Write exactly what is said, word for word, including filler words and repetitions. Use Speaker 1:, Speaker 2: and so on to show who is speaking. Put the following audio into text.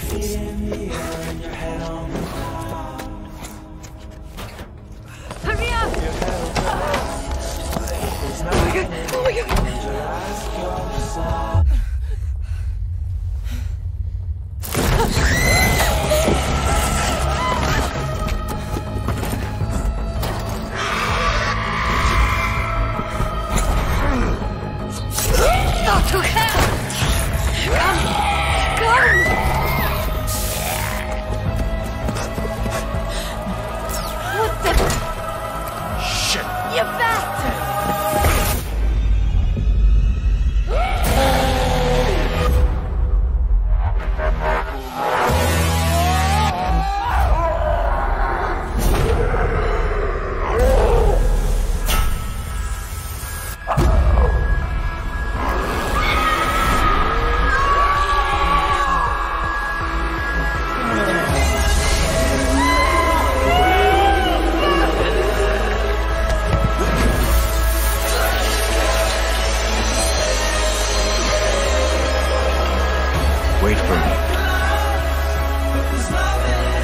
Speaker 1: Hurry up! Oh my god! Oh my god! Not to hell! Come! Come! What the?
Speaker 2: Shit!
Speaker 1: You bastard!
Speaker 2: Wait for me.